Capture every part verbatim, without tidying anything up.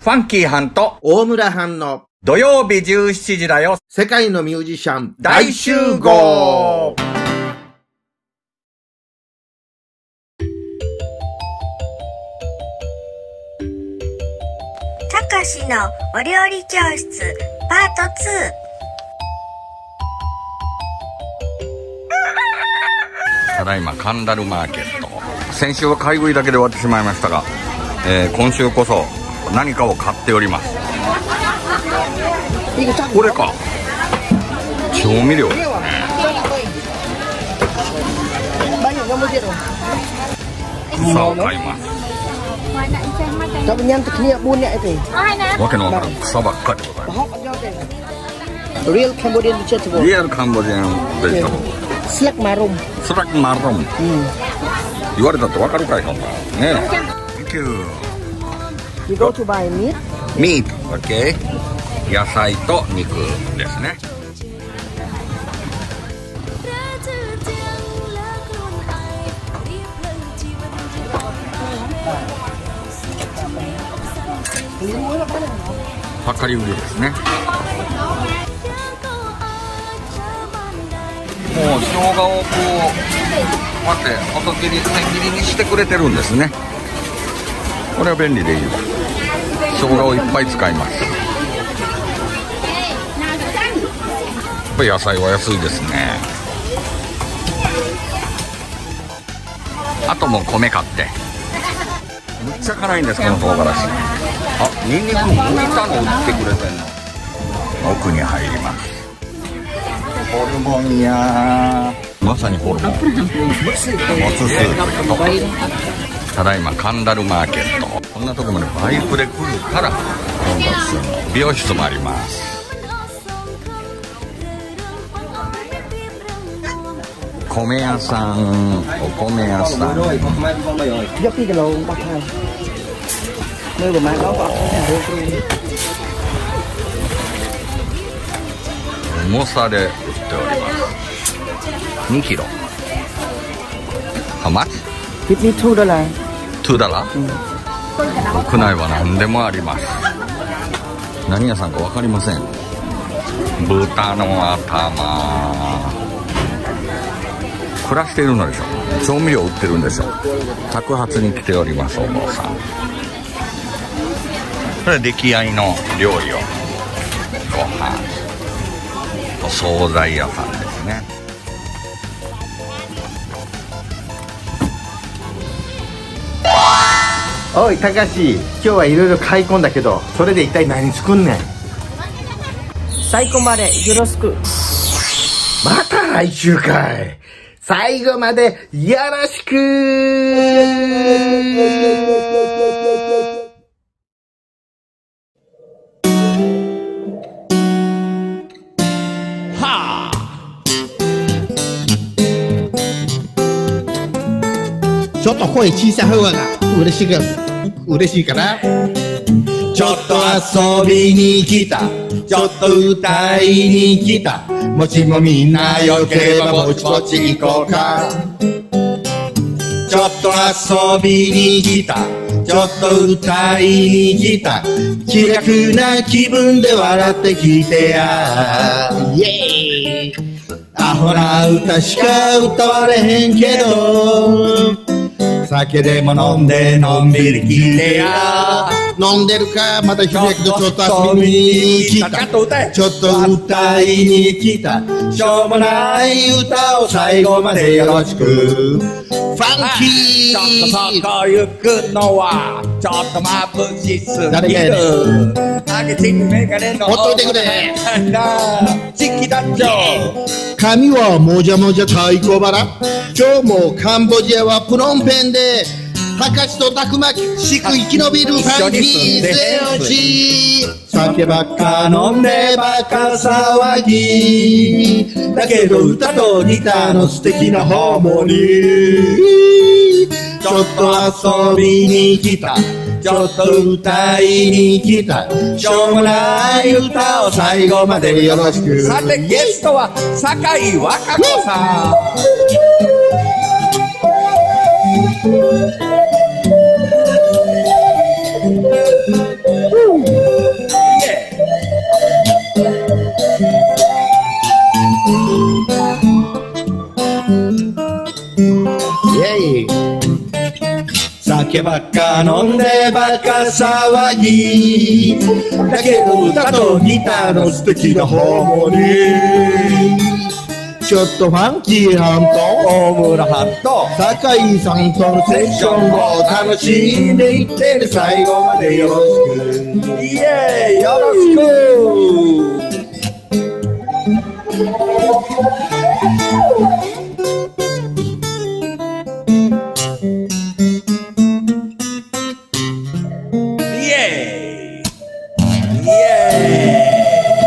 ファンキーハンと大村藩の土曜日じゅうしちじだよ世界のミュージシャン大集合。 たかしのお料理教室パートツー。ただいまカンダルマーケット。先週は買い食いだけで終わってしまいましたが、えー、今週こそ何かを買っております。これか、調味料ですね。さあ買います。わけのわからん草ばっかりでございます。 リアルカンボジアンベジタブル。 リアルカンボジアンベジタブル。 スラックマロン。 スラックマロン。言われたってわかるかいそんな。ね。Thank you. You go to buy meat? Meat, okay. 野菜と肉ですね。量り売りですね。もう生姜をこうこうやって細切り千切りにしてくれてるんですね。これは便利でいいわ。生姜をいっぱい使います。やっぱり野菜は安いですね。あともう米買ってむっちゃ辛いんですこの唐辛子。あ、ニンニクむいたの売ってくれてんの。奥に入ります。ホルモンやまさにホルモンもつスープとただいまカンダルマーケット。こんなとこまでバイクで来るから混雑するの。美容室もあります。米屋さん、お米屋さん。重さで売っております。にキロ。How much? Give me two dollar. two dollar? 国内は何でもあります。何屋さんか分かりません。豚の頭。暮らしているのでしょ。調味料売ってるんでしょ。宅発に来ております。お坊さん。これ出来合いの料理をご飯お惣菜屋さんですね。 おい、たかし、今日はいろいろ買い込んだけど、それで一体何作んねん。最後までよろしく。また来週かい。最後までよろしく。はあ。ちょっと声小さい方が嬉しいか嬉しいかな。ちょっと遊びに来た、ちょっと歌いに来た、もしもみんなよければぼちぼち行こうか。ちょっと遊びに来た、ちょっと歌いに来た、気楽な気分で笑って聞いてや。イエーイ。アホな歌しか歌われへんけど、酒でも飲んでのんびり聞いてや。飲んでるかまたひやけどちょっと遊びに来た、ちょっと歌いに来た、しょうもない歌を最後までよろしく。ファンキー。ちょっとそこ行くのはちょっと眩しすぎる。あげちんメガネのほっといてくれ。チキダッチョ。髪はもじゃもじゃ太鼓腹。今日もカンボジアはプノンペンでたかしとたくましく生き延びるファンキーセオチ。酒ばっか飲んでばっか騒ぎだけど歌とギターの素敵なハーモニー。ちょっと遊びに来た、ちょっと歌いに来た、しょうもない歌を最後までよろしく。さてゲストは酒井和歌子さん。 イェイ。酒ばっか飲んでばっか騒ぎ。だけど歌とギターの素敵なハーモニー。ちょっとファンキーハンと大村ハンと酒井さんとのセッションを楽しんでいってね。最後までよろしく。イエーイ、よろしく。イエーイイエーイ。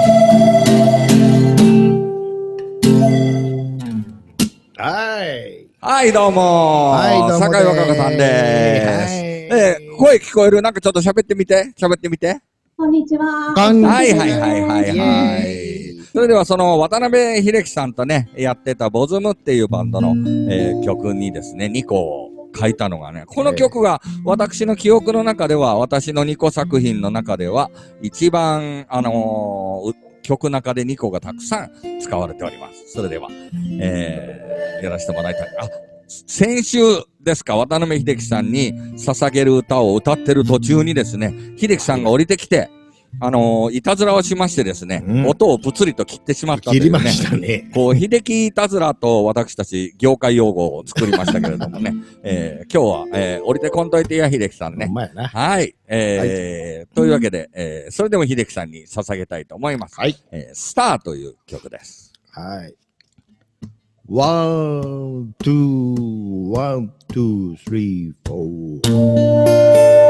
はい。 はい、どうもー。 はいどうもです酒井若香さんでーす。 はいえー声聞こえる？なんかちょっと喋ってみて。喋ってみて。 こんにちは。 こんにちははいはいはいはいイはエい。それではその渡辺秀樹さんとね、やってたボズムっていうバンドの、えー曲にですね、にこを書いたのがね、この曲が私の記憶の中では、私のにこ作品の中では、一番、あのー、曲の中でにこがたくさん使われております。それでは、えー、やらせてもらいたい。あ、先週ですか、渡辺秀樹さんに捧げる歌を歌ってる途中にですね、秀樹さんが降りてきて、あのー、いたずらをしましてですね、 うん音をぷつりと切ってしまったというね。 切りましたね。 こう、秀樹いたずらと私たち業界用語を作りましたけれどもね、えー、今日は、えー、降りてこんといてや、秀樹さんねほん。まやな。 はい。えーというわけで、えー、それでも秀樹さんに捧げたいと思います。 はい。 えー、スターという曲です。 はい。ワン、ツー、ワン、ツー、スリー、フォー。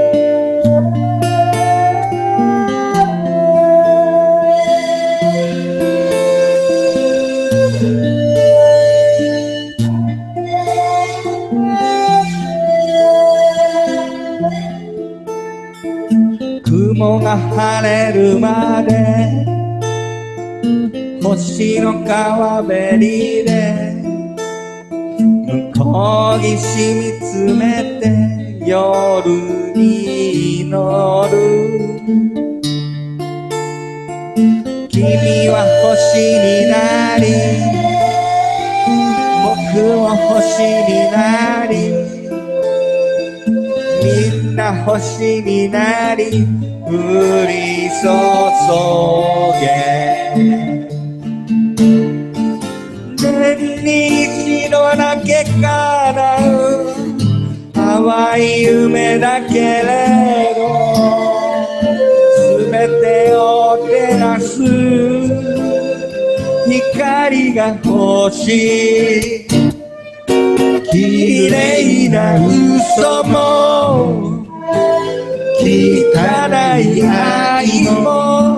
雲が晴れるまで星の川べりで向こう岸見つめて夜に祈る。君は星になり僕も星になりみんな星になり降り注げ。年に一度だけ叶う淡い夢だけれど全てを照らす光が欲しい。綺麗な嘘も汚い愛も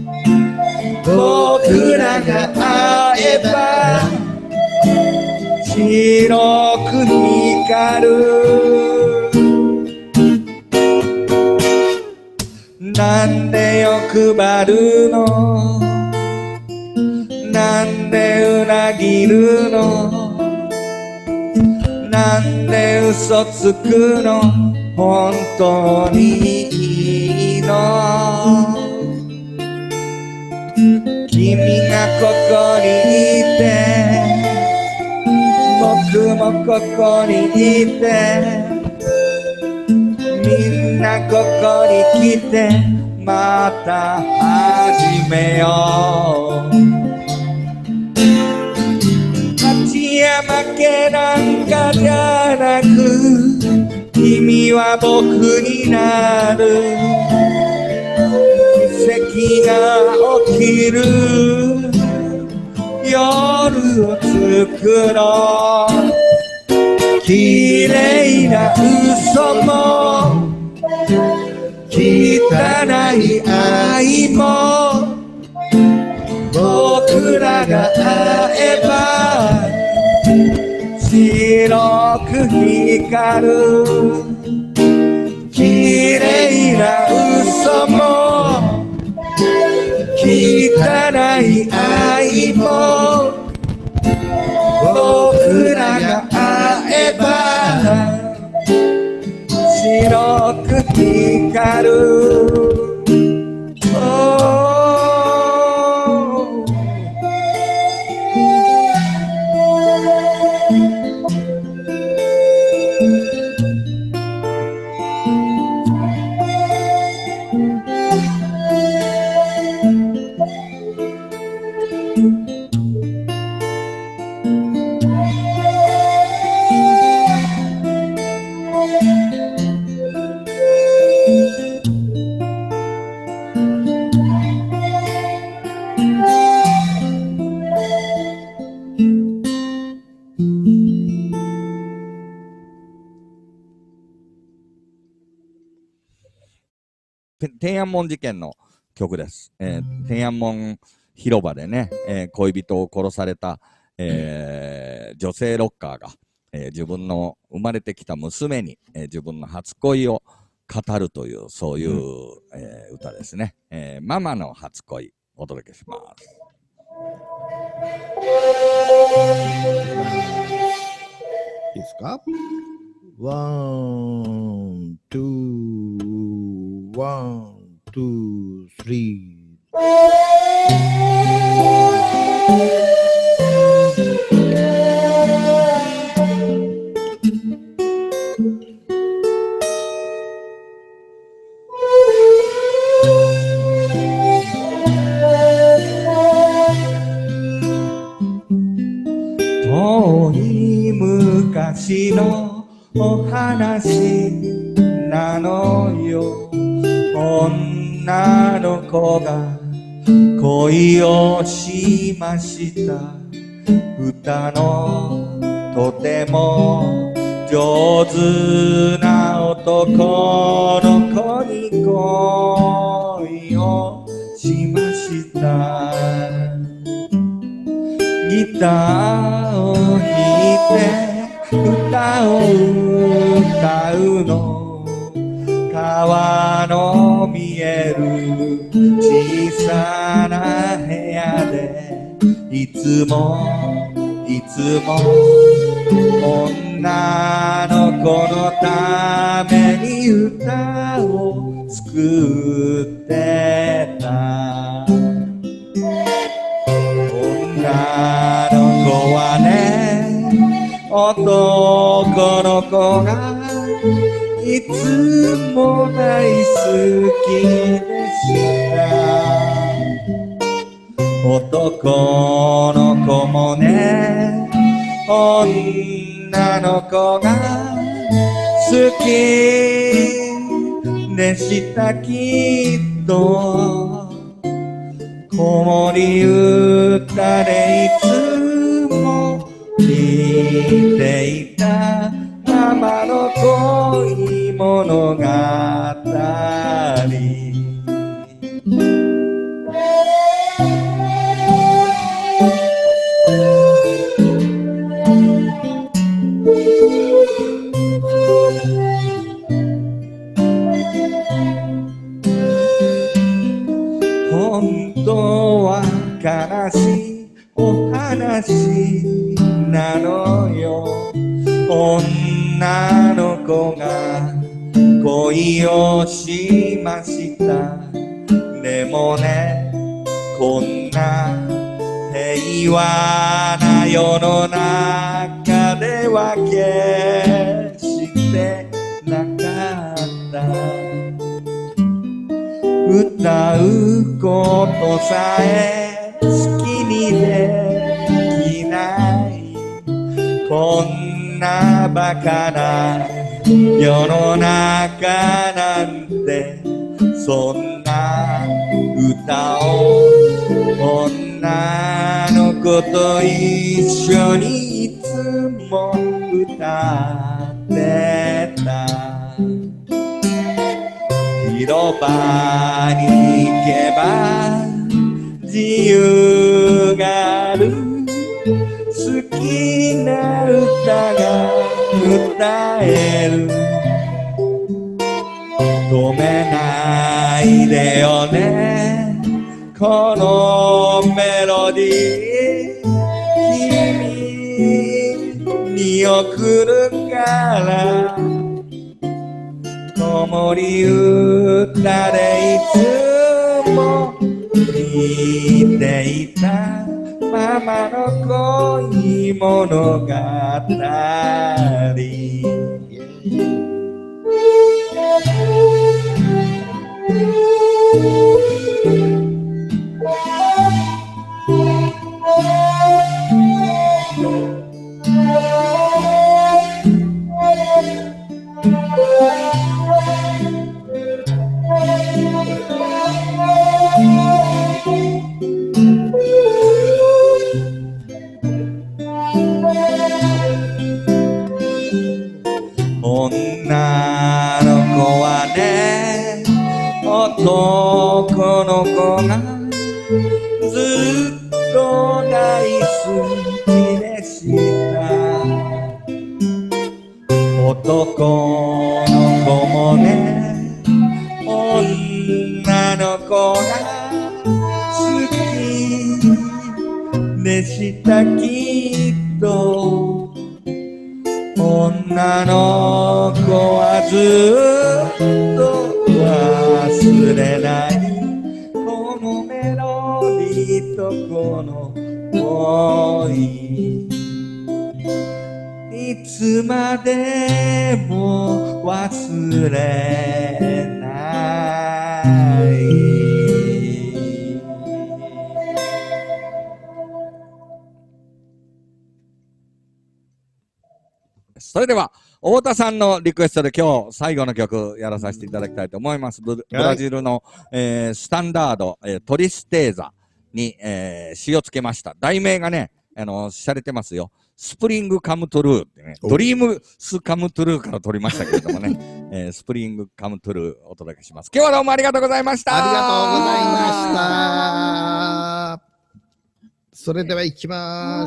僕らが会えば白く光る。なんで欲張るのなんで裏切るのなんで嘘つくの本当にいいの君がここにいて僕もここにいてみんなここに来てまた始めよう。勝ちや負けなんかじゃなく君は僕になる。奇跡が起きる夜を作ろう。綺麗な嘘も汚い愛も僕らが会えば白く光る。綺麗な嘘も汚い愛も僕らが会えば白く光る。Oh 天安門事件の曲です。えー、天安門広場でね、えー、恋人を殺された、えー、女性ロッカーが、えー、自分の生まれてきた娘に、えー、自分の初恋を語るという、そういう、えー、歌ですね。えー、ママの初恋、お届けします。 いいですか？ワン、ツー、ワン、ツー、スリー。 遠い昔のお話なのよ。女の子が恋をしました。歌のとても上手な男の子に恋をしました。ギターを弾いて歌を歌うの。川の見える小さな部屋でいつもいつも女の子のために歌を作ってた。女の子はね、男の子がいつも大好きでした。男の子もね、女の子が好きでした。きっと子守歌でいつも聴いていたママの恋物語。本当は悲しいお話なのよ。女の子が恋をしました。でもね、こんな平和な世の中では決してなかった。歌うことさえ好きにできない。こんなバカな世の中なんて、そんな歌を女の子と一緒にいつも歌ってた。広場に行けば自由がある。好きな歌が歌える。止めないでよね、このメロディー。君に送るから子守歌でいつも聴いていたママの恋物語。女の子はね、男男の子がずっと大好きでした男の子もね女の子が好きでしたきっと女の子はずっと忘れないこのメロディーとこの恋いつまでも忘れないそれでは太田さんのリクエストで今日最後の曲やらさせていただきたいと思います。ブ, ブラジルの、えー、スタンダード、えー、トリステーザに、えー、詩をつけました。題名がね、あの、しゃれてますよ。スプリングカムトゥルーってね、ドリームスカムトゥルーから取りましたけれどもね、えー、スプリングカムトゥルーお届けします。今日はどうもありがとうございました。 ありがとうございました。それでは行きます。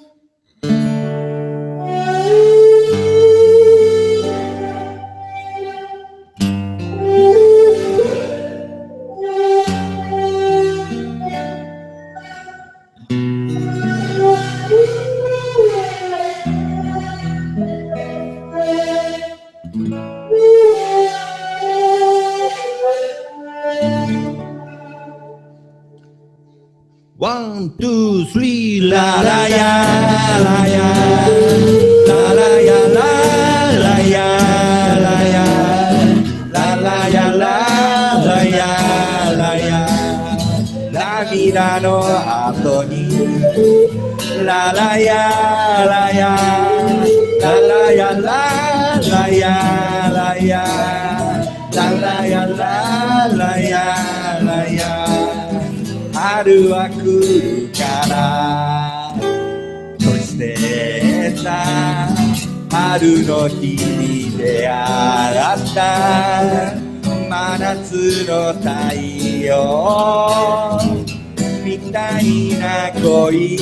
ワン、ツー、スリー、ララヤラヤララヤララヤラヤララヤララヤラヤ涙の後にララヤラヤララヤララヤラヤララヤララヤラヤ春は来るからそしてさ春の日に出会った真夏の太陽みたいな恋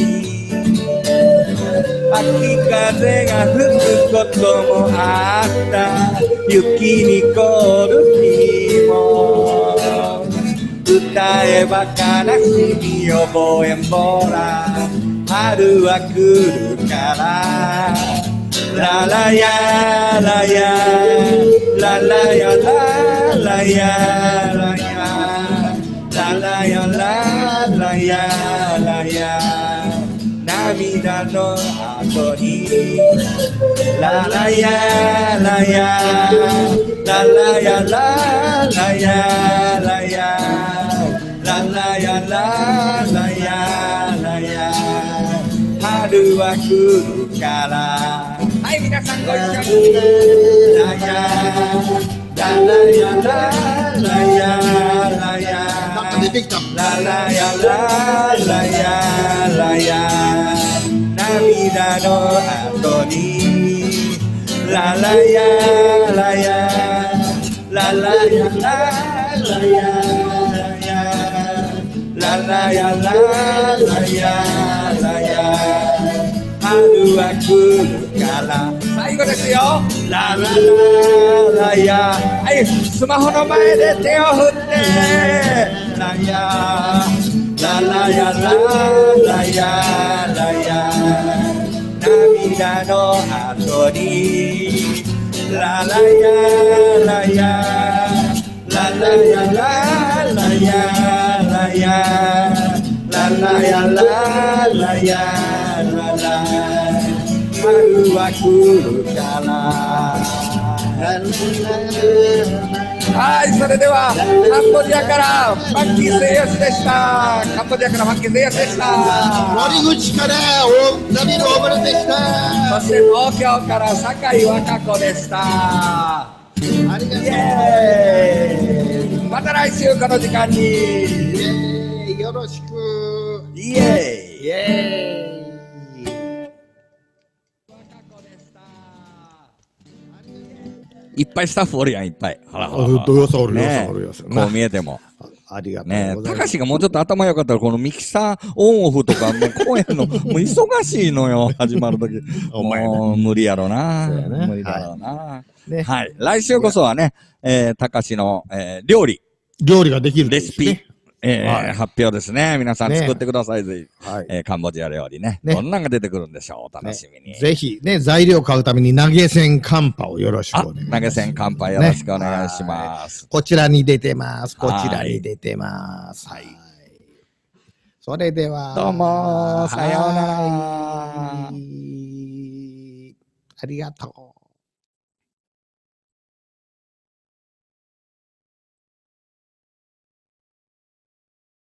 秋風が吹くこともあった雪に凍る日も歌えば悲しみ覚えんぼら春は来るからララヤラヤララヤララヤラヤララヤララヤラヤ涙の後にララヤラヤララヤララヤラヤララヤララヤラヤ春は来るからはい皆さんご一緒にラヤララヤララヤラヤララヤララヤラヤ涙の後にララヤラヤララヤララヤララヤララヤラヤ春は来るから最後ですよララララヤはいスマホの前で手を振ってラヤララヤララヤラヤ涙の後にララヤラヤララヤララヤラヤララヤララヤララ春は来るからはい、それではカンボジアからファンキーセイヨシでしたカンボジアからファンキーセイヨシでした森口から大波の大村でしたそして東京から酒井和歌子でしたありがとうイエーイまた来週この時間にイエーイよろしくイエーイイエーイ和歌子でしたいっぱいスタッフおるやん、いっぱい。ほらほらあほら。 どよさおるよねさおるよさ。 こう見えても。 ありがとうねえ、 ございます。 たかしがもうちょっと頭良かったら、このミキサーオンオフとか、もう公演の、もう忙しいのよ、始まるとき。 お前ねもう無理やろな。 そうやね無理だろうな。 ねはい。来週こそはね、えー、たかしの、えー、料理、 料理ができるといレシピいですね。、 えーはい発表ですね。皆さんね作ってください、ぜひ。 はい。 えーカンボジア料理ね。 ねどんなんが出てくるんでしょう。お楽しみに。 ぜひね、材料買うために投げ銭カンパをよろしくあ、 お願いします。 投げ銭乾杯よろしくお願いします。 こちらに出てます。こちらに出てます。はい。それでは。 どうもさようならはいありがとう。